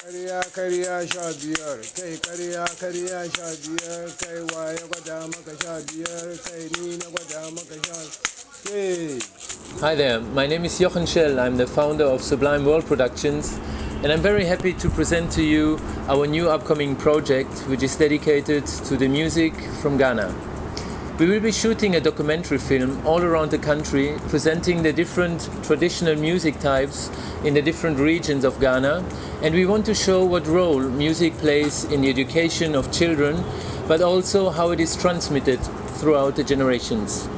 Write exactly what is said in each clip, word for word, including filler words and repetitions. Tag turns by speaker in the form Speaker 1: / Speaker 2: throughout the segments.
Speaker 1: Kariya kariya sha biyar, kai kariya kariya sha biyar, kai waye gwada maka sha biyar, kai ni na gwada maka sha.
Speaker 2: Hi there, my name is Jochen Schell. I'm the founder of Sublime World Productions, and I'm very happy to present to you our new upcoming project, which is dedicated to the music from Ghana. We will be shooting a documentary film all around the country, presenting the different traditional music types in the different regions of Ghana, and we want to show what role music plays in the education of children, but also how it is transmitted throughout the generations.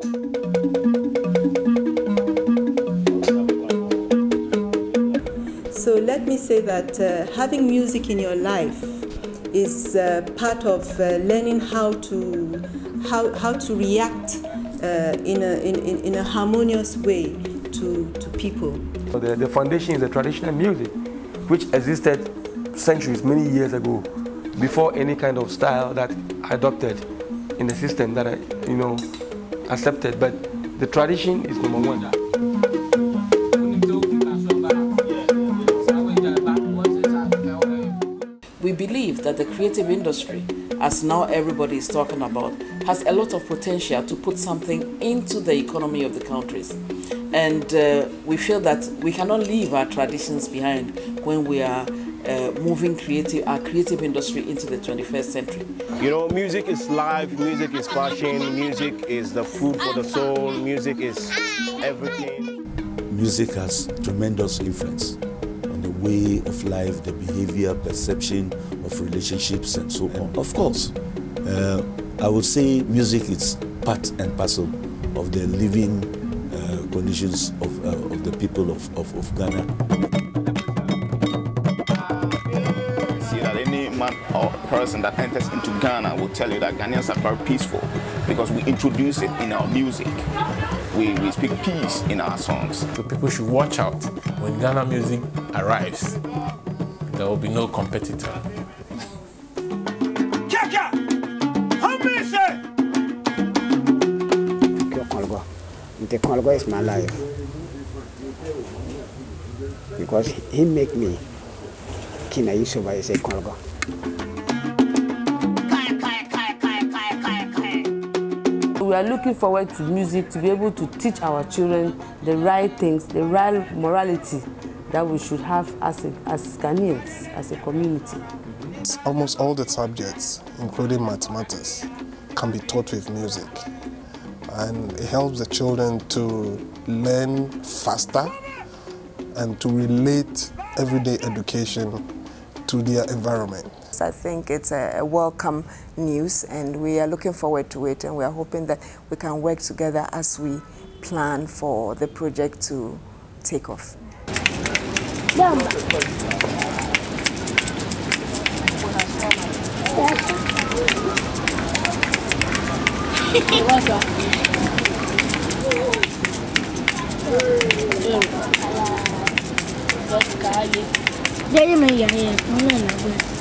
Speaker 3: So let me say that uh, having music in your life is uh, part of uh, learning how to how, how to react uh, in, a, in, in a harmonious way to, to people.
Speaker 4: The, the foundation is the traditional music, which existed centuries, many years ago, before any kind of style that adopted in the system that I, you know, accepted. But the tradition is number one.
Speaker 5: We believe that the creative industry, as now everybody is talking about, has a lot of potential to put something into the economy of the countries. And uh, we feel that we cannot leave our traditions behind when we are uh, moving creative, our creative industry into the twenty-first century.
Speaker 6: You know, music is life, music is passion, music is the food for the soul, music is everything.
Speaker 7: Music has tremendous influence on the way of life, the behavior, perception of relationships and so on. Of course, uh, I would say music is part and parcel of the living uh, conditions of, uh, of the people of, of, of Ghana.
Speaker 6: See that any man or person that enters into Ghana will tell you that Ghanaians are very peaceful because we introduce it in our music. We, we speak peace in our songs.
Speaker 8: So people should watch out when Ghana music arrives. There will be no competitor.
Speaker 9: The Congo is my life because he make me Kina Yusuba is a Congo.
Speaker 10: We are looking forward to music to be able to teach our children the right things, the right morality that we should have as a, as Ghanaians, as a community.
Speaker 11: Almost all the subjects, including mathematics, can be taught with music. And it helps the children to learn faster and to relate everyday education to their environment.
Speaker 12: I think it's a welcome news and we are looking forward to it, and we are hoping that we can work together as we plan for the project to take off.
Speaker 13: Jadi